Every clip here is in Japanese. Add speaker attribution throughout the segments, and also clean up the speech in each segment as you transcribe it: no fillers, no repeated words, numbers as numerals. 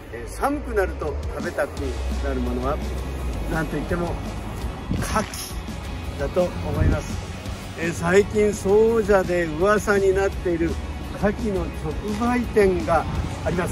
Speaker 1: 寒くなると食べたくなるものは何といっても牡蠣だと思います。最近総社で噂になっている牡蠣の直売店があります。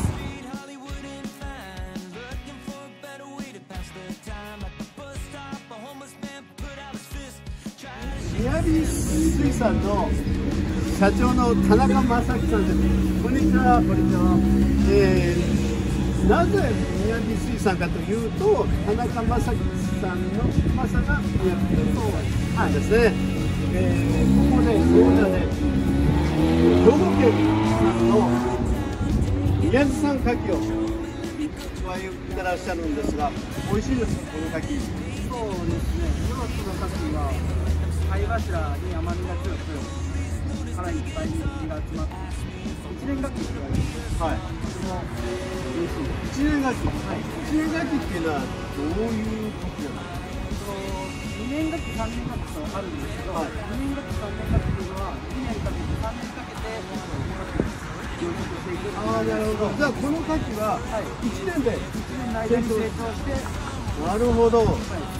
Speaker 1: 宮城水産の社長の田中正樹さんです。こんにちは。こんにちは。なぜ宮城水産かというと、田中正樹さんの正が宮城水産なんですね。ここで総社で兵庫県産の宮城産牡蠣を言ってらっしゃるんですが、美味しいですこの牡蠣。
Speaker 2: そうですね。今の牡蠣は貝柱に甘みが強く、殻いっぱいに身が詰まって、一年牡蠣って言われてます。はい。とても美味しいです。
Speaker 1: 一年牡蠣。はい。一年牡蠣っていうのはどういう牡蠣なんですか。
Speaker 2: 2年牡蠣、3年牡蠣とあるんですけど、はい、2年牡蠣、3年牡蠣というのは2年かけて3年かけて養殖していく。
Speaker 1: ああ、なるほど。じゃあこの牡蠣は1年で
Speaker 2: 1年の間に成長して。
Speaker 1: なるほど。はい。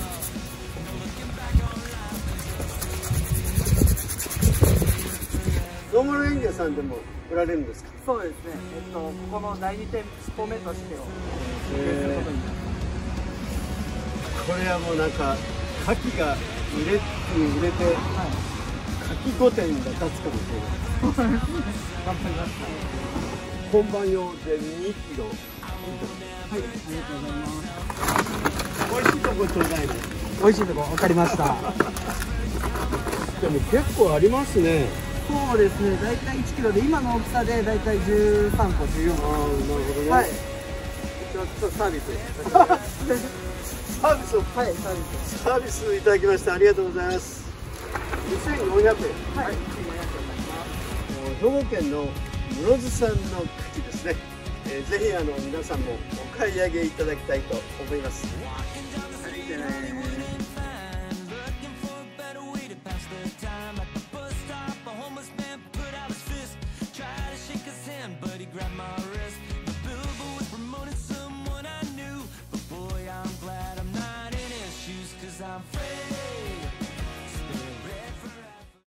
Speaker 1: ノーマル園芸さんでも売られるんですか。
Speaker 2: そうですね。ここの第2店舗目としてを
Speaker 1: これはもうなんか牡蠣が売れて、はい、牡蠣御殿が立つかもしれない。頑張りました。本番用で2キロ。はい、
Speaker 2: ありがとうございます。
Speaker 1: 美味しいとこちょうだいね。
Speaker 2: 美味しいとこ分かりました。
Speaker 1: でも結構ありますね。
Speaker 2: そうですね。だいたい1キロで今の大きさでだいたい13個14個。
Speaker 1: ああ、なるほどね。はい。ちょっとサービス。サービスを、はい、サービスいただきましてありがとうございます。2400円。はい。2400円になります。兵庫県の室津産の牡蠣ですね。ぜひ皆さんもお買い上げいただきたいと思います。